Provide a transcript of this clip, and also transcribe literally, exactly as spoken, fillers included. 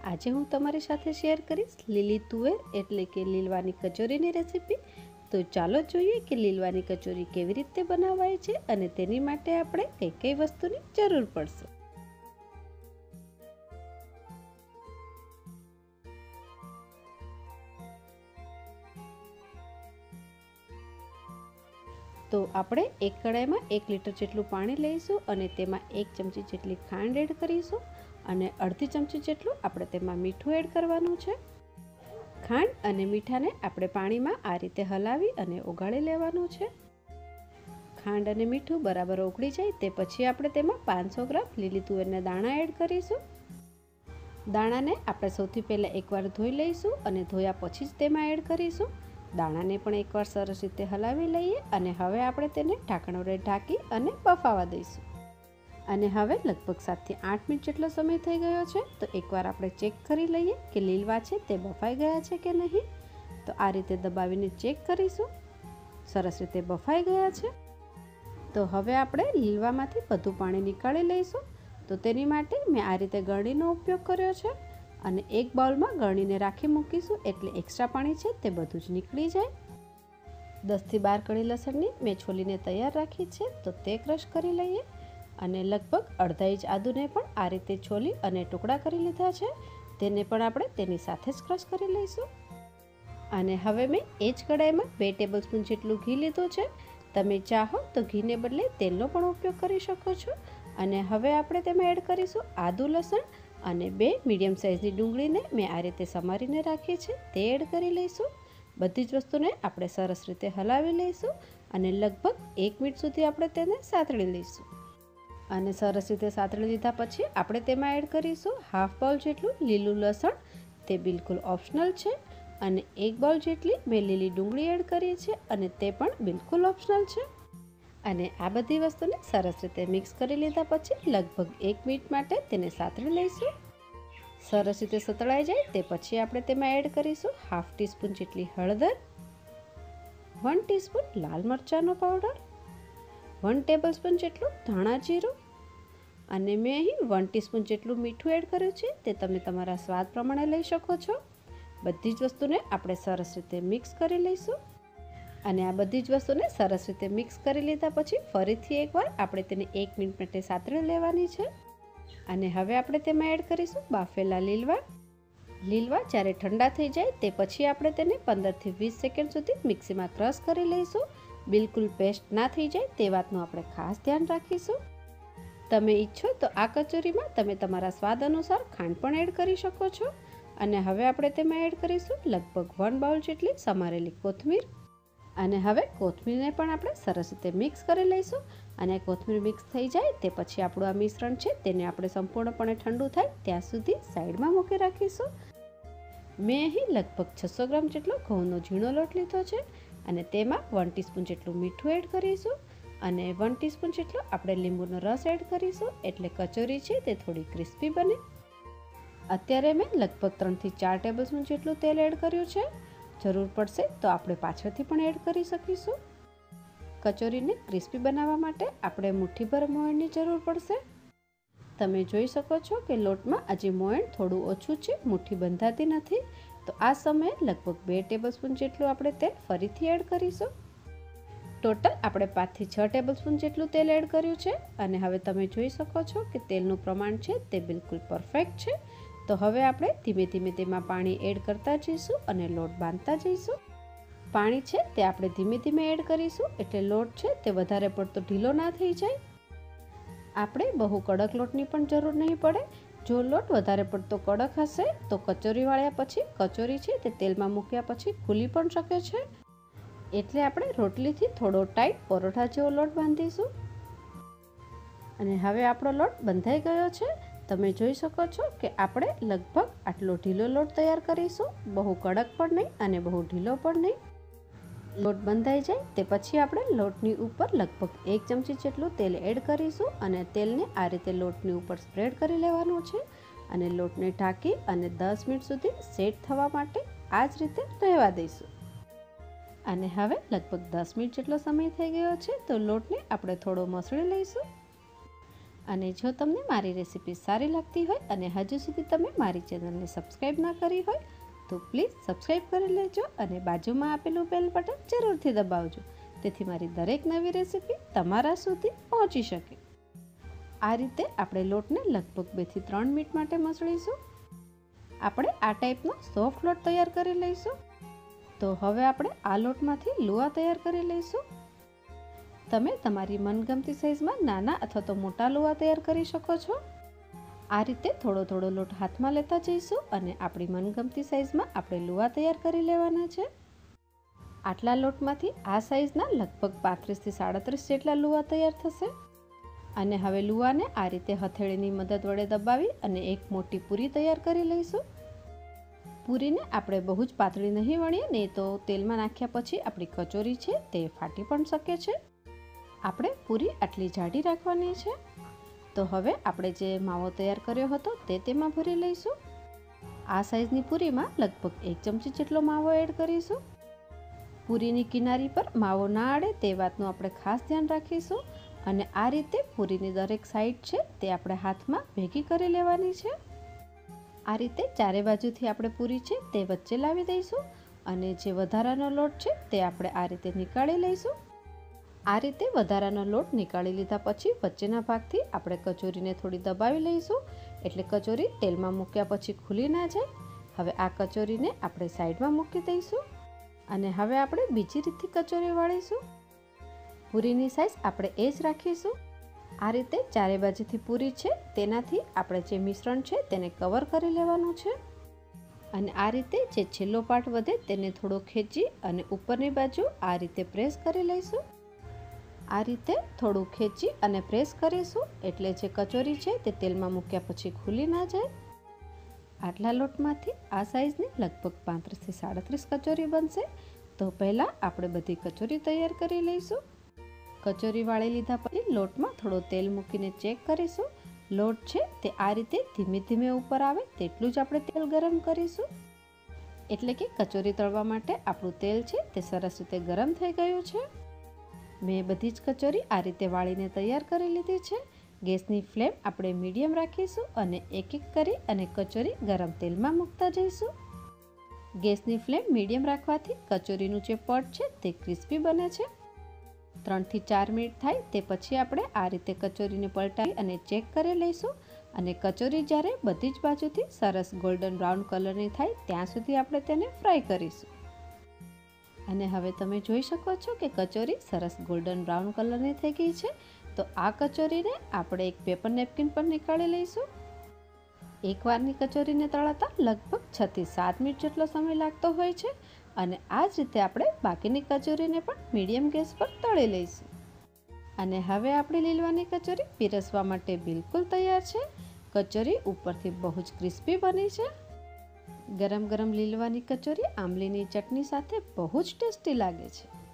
આજે હું તમારી સાથે શેર કરીશ લીલી તુવેર એટલે કે લીલવાની કચોરીની રેસીપી। તો ચાલો જોઈએ કે લીલવાની કચોરી કેવી રીતે બનાવાય છે અને તેની માટે આપણે કઈ કઈ વસ્તુની જરૂર પડશે। તો આપણે એક કડાઈમાં એક લીટર જેટલું પાણી લઈશું અને તેમાં એક ચમચી જેટલી ખાંડ એડ કરીશું અને અડધી ચમચી જેટલું આપણે તેમાં મીઠું એડ કરવાનું છે। ખાંડ અને મીઠાને આપણે પાણીમાં આ રીતે હલાવી અને ઓગાળી લેવાનું છે। ખાંડ અને મીઠું બરાબર ઓગળી જાય તે પછી આપણે તેમાં પાંચસો ગ્રામ લીલી તુવેરના દાણા એડ કરીશું। દાણાને આપણે સૌથી પહેલાં એકવાર ધોઈ લઈશું અને ધોયા પછી જ તેમાં એડ કરીશું। દાણાને પણ એકવાર સરસ રીતે હલાવી લઈએ અને હવે આપણે તેને ઢાંકણ વડે ઢાંકી અને બફાવા દઈશું। અને હવે લગભગ સાતથી આઠ મિનિટ જેટલો સમય થઈ ગયો છે। તો એકવાર આપણે ચેક કરી લઈએ કે લીલવા છે તે બફાઈ ગયા છે કે નહીં। તો આ રીતે દબાવીને ચેક કરીશું। સરસ રીતે બફાઈ ગયા છે। તો હવે આપણે લીલવામાંથી બધું પાણી નીકાળી લઈશું। તો તેની માટે મેં આ રીતે ગળણીનો ઉપયોગ કર્યો છે અને એક બાઉલમાં ગળણીને રાખી મૂકીશું એટલે એક્સ્ટ્રા પાણી છે તે બધું જ નીકળી જાય। દસથી બાર કળી લસણની મેં છોલીને તૈયાર રાખી છે તો તે ક્રશ કરી લઈએ અને લગભગ અડધા ઇંચ આદુને પણ આ રીતે છોલી અને ટુકડા કરી લીધા છે તેને પણ આપણે તેની સાથે જ ક્રશ કરી લઈશું। અને હવે મેં એ જ કડાઈમાં બે ટેબલ સ્પૂન જેટલું ઘી લીધું છે। તમે ચાહો તો ઘીને બદલે તેલનો પણ ઉપયોગ કરી શકો છો। અને હવે આપણે તેમાં એડ કરીશું આદુ લસણ અને બે મીડિયમ સાઇઝની ડુંગળીને મેં આ રીતે સમારીને રાખી છે તે એડ કરી લઈશું। બધી જ વસ્તુને આપણે સરસ રીતે હલાવી લઈશું અને લગભગ એક મિનિટ સુધી આપણે તેને સાતળી લઈશું। અને સરસ રીતે સાતળી લીધા પછી આપણે તેમાં એડ કરીશું હાફ બાઉલ જેટલું લીલું લસણ, તે બિલકુલ ઓપ્શનલ છે। અને એક બાઉલ જેટલી મેં લીલી ડુંગળી એડ કરી છે અને તે પણ બિલકુલ ઓપ્શનલ છે। અને આ બધી વસ્તુને સરસ રીતે મિક્સ કરી લીધા પછી લગભગ એક મિનિટ માટે તેને સાતળી લઈશું। સરસ રીતે સતળાઈ જાય તે પછી આપણે તેમાં એડ કરીશું હાફ ટીસ્પૂન જેટલી હળદર, વન ટીસ્પૂન લાલ મરચાંનો પાવડર, વન ટેબલ સ્પૂન જેટલું ધાણા જીરું અને મેં અહીં વન ટીસ્પૂન જેટલું મીઠું એડ કર્યું છે તે તમે તમારા સ્વાદ પ્રમાણે લઈ શકો છો। બધી જ વસ્તુને આપણે સરસ રીતે મિક્સ કરી લઈશું। અને આ બધી જ વસ્તુને સરસ રીતે મિક્સ કરી લીધા પછી ફરીથી એકવાર આપણે તેને એક મિનિટ માટે સાતળી લેવાની છે। અને હવે આપણે તેમાં એડ કરીશું બાફેલા લીલવા। લીલવા જ્યારે ઠંડા થઈ જાય તે પછી આપણે તેને પંદરથી વીસ સેકન્ડ સુધી મિક્સીમાં ક્રશ કરી લઈશું। બિલકુલ પેસ્ટ ના થઈ જાય તે વાતનું આપણે ખાસ ધ્યાન રાખીશું। તમે ઈચ્છો તો આ કચોરીમાં તમે તમારા સ્વાદ અનુસાર ખાંડ પણ એડ કરી શકો છો। અને હવે આપણે તેમાં એડ કરીશું લગભગ વન બાઉલ જેટલી સમારેલી કોથમીર। અને હવે કોથમીરને પણ આપણે સરસ રીતે મિક્સ કરી લઈશું। અને કોથમીર મિક્સ થઈ જાય તે પછી આપણું આ મિશ્રણ છે તેને આપણે સંપૂર્ણપણે ઠંડુ થાય ત્યાં સુધી સાઈડમાં મૂકી રાખીશું। મેં અહીં લગભગ છસો ગ્રામ જેટલો ઘઉંનો ઝીણો લોટ લીધો છે અને તેમાં વન ટીસ્પૂન જેટલું મીઠું એડ કરીશું અને વન ટીસ્પૂન જેટલો આપણે લીંબુનો રસ એડ કરીશું એટલે કચોરી છે તે થોડી ક્રિસ્પી બને। અત્યારે મેં લગભગ ત્રણથી ચાર ટેબલ સ્પૂન જેટલું તેલ એડ કર્યું છે। જરૂર પડશે તો આપણે પાછળથી પણ એડ કરી શકીશું। કચોરીને ક્રિસ્પી બનાવવા માટે આપણે મુઠ્ઠીભર મોયણની જરૂર પડશે। તમે જોઈ શકો છો કે લોટમાં હજી મોયણ થોડું ઓછું છે, મુઠ્ઠી બંધાતી નથી। તો આ સમયે લગભગ બે ટેબલ સ્પૂન જેટલું આપણે તેલ ફરીથી એડ કરીશું। ટોટલ આપણે પાંચથી છ ટેબલ સ્પૂન જેટલું તેલ એડ કર્યું છે અને હવે તમે જોઈ શકો છો કે તેલનું પ્રમાણ છે તે બિલકુલ પરફેક્ટ છે। તો હવે આપણે ધીમે ધીમે તેમાં પાણી એડ કરતા જઈશું અને લોટ બાંધતા જઈશું। પાણી છે તે આપણે ધીમે ધીમે એડ કરીશું એટલે લોટ છે તે વધારે પડતો ઢીલો ના થઈ જાય। આપણે બહુ કડક લોટની પણ જરૂર નહીં પડે। જો લોટ વધારે પડતો કડક હશે તો કચોરી વાળ્યા પછી કચોરી છે તે તેલમાં મૂક્યા પછી ખુલી પણ શકે છે। એટલે આપણે રોટલીથી થોડો ટાઈટ પરોઠા જેવો લોટ બાંધીશું। અને હવે આપણો લોટ બંધાઈ ગયો છે। તમે જોઈ શકો છો કે આપણે લગભગ આટલો ઢીલો લોટ તૈયાર કરીશું, બહુ કડક પણ નહીં અને બહુ ઢીલો પણ નહીં। લોટ બંધાઈ જાય તે પછી આપણે લોટની ઉપર લગભગ એક ચમચી જેટલું તેલ એડ કરીશું અને તેલને આ રીતે લોટની ઉપર સ્પ્રેડ કરી લેવાનું છે અને લોટને ઢાંકી અને દસ મિનિટ સુધી સેટ થવા માટે આ જ રીતે રહેવા દઈશું। અને હવે લગભગ દસ મિનિટ જેટલો સમય થઈ ગયો છે તો લોટને આપણે થોડો મસળી લઈશું। અને જો તમને મારી રેસીપી સારી લાગતી હોય અને હજુ સુધી તમે મારી ચેનલને સબસ્ક્રાઈબ ના કરી હોય તો પ્લીઝ સબસ્ક્રાઈબ કરી લેજો અને બાજુમાં આપેલું બેલ બટન જરૂરથી દબાવજો, તેથી મારી દરેક નવી રેસીપી તમારા સુધી પહોંચી શકે। આ રીતે આપણે લોટને લગભગ બે થી ત્રણ મિનિટ માટે મસળીશું। આપણે આ ટાઈપનો સોફ્ટ લોટ તૈયાર કરી લઈશું। તો હવે આપણે આ લોટમાંથી લુઆ તૈયાર કરી લઈશું। તમે તમારી મનગમતી સાઈઝમાં નાના અથવા તો મોટા લુઆ તૈયાર કરી શકો છો। આ રીતે થોડો થોડો લોટ હાથમાં લેતા જઈશું અને આપણી મનગમતી સાઈઝમાં આપણે લુઆ તૈયાર કરી લેવાના છે। આટલા લોટમાંથી આ સાઈઝના લગભગ પાંત્રીસ થી સાડત્રીસ જેટલા લુઆ તૈયાર થશે। અને હવે લુઆને આ રીતે હથેળીની મદદ વડે દબાવી અને એક મોટી પૂરી તૈયાર કરી લઈશું। પૂરીને આપણે બહુ જ પાતળી નહીં વણીએ, નહીં તો તેલમાં નાખ્યા પછી આપણી કચોરી છે તે ફાટી પણ શકે છે। આપણે પૂરી આટલી જાડી રાખવાની છે। તો હવે આપણે જે માવો તૈયાર કર્યો હતો તે તેમાં ભરી લઈશું। આ સાઈઝની પૂરીમાં લગભગ એક ચમચી જેટલો માવો એડ કરીશું। પૂરીની કિનારી પર માવો ના અડે તે વાતનું આપણે ખાસ ધ્યાન રાખીશું અને આ રીતે પૂરીની દરેક સાઈડ છે તે આપણે હાથમાં ભેગી કરી લેવાની છે। આ રીતે ચારે બાજુથી આપણે પૂરી છે તે વચ્ચે લાવી દઈશું અને જે વધારાનો લોટ છે તે આપણે આ રીતે નીકાળી લઈશું। આ રીતે વધારાનો લોટ નીકાળી લીધા પછી વચ્ચેના ભાગથી આપણે કચોરીને થોડી દબાવી લઈશું, એટલે કચોરી તેલમાં મૂક્યા પછી ખુલી ના જાય। હવે આ કચોરીને આપણે સાઈડમાં મૂકી દઈશું અને હવે આપણે બીજી રીતથી કચોરી વાળીશું। પૂરીની સાઈઝ આપણે એ જ રાખીશું। આ રીતે ચારે બાજુથી પૂરી છે તેનાથી આપણે જે મિશ્રણ છે તેને કવર કરી લેવાનું છે અને આ રીતે જે છેલ્લો પાર્ટ વધે તેને થોડો ખેંચી અને ઉપરની બાજુ આ રીતે પ્રેસ કરી લઈશું। આ રીતે થોડું ખેંચી અને પ્રેસ કરીશું એટલે જે કચોરી છે તે તેલમાં મૂક્યા પછી ખુલી ના જાય। આટલા લોટમાંથી આ સાઈઝની લગભગ પાંત્રીસ થી સાડત્રીસ કચોરી બનશે। તો પહેલાં આપણે બધી કચોરી તૈયાર કરી લઈશું। કચોરી વાળી લીધા પછી લોટમાં થોડો તેલ મૂકીને ચેક કરીશું। લોટ છે તે આ રીતે ધીમે ધીમે ઉપર આવે તેટલું જ આપણે તેલ ગરમ કરીશું, એટલે કે કચોરી તળવા માટે આપણું તેલ છે તે સરસ રીતે ગરમ થઈ ગયું છે। મેં બધી જ કચોરી આ રીતે વાળીને તૈયાર કરી લીધી છે। ગેસની ફ્લેમ આપણે મીડિયમ રાખીશું અને એક એક કરી અને કચોરી ગરમ તેલમાં મૂકતા જઈશું। ગેસની ફ્લેમ મીડિયમ રાખવાથી કચોરીનું જે પડ છે તે ક્રિસ્પી બને છે। ત્રણથી ચાર મિનિટ થાય તે પછી આપણે આ રીતે કચોરીને પલટાવી અને ચેક કરી લઈશું અને કચોરી જ્યારે બધી જ બાજુથી સરસ ગોલ્ડન બ્રાઉન કલરની થાય ત્યાં સુધી આપણે તેને ફ્રાય કરીશું। અને હવે તમે જોઈ શકો છો કે કચોરી સરસ ગોલ્ડન બ્રાઉન કલરની થઈ ગઈ છે। તો આ કચોરીને આપણે એક પેપર નેપકિન પર નીકાળી લઈશું। એકવારની કચોરીને તળાતા લગભગ છ થી સાત મિનિટ જેટલો સમય લાગતો હોય છે અને આ જ રીતે આપણે બાકીની કચોરીને પણ મીડિયમ ગેસ પર તળી લઈશું। અને હવે આપણી લીલવાની કચોરી પીરસવા માટે બિલકુલ તૈયાર છે। કચોરી ઉપરથી બહુ જ ક્રિસ્પી બની છે। ગરમ ગરમ લીલવાની કચોરી આંબલીની ચટણી સાથે બહુ જ ટેસ્ટી લાગે છે।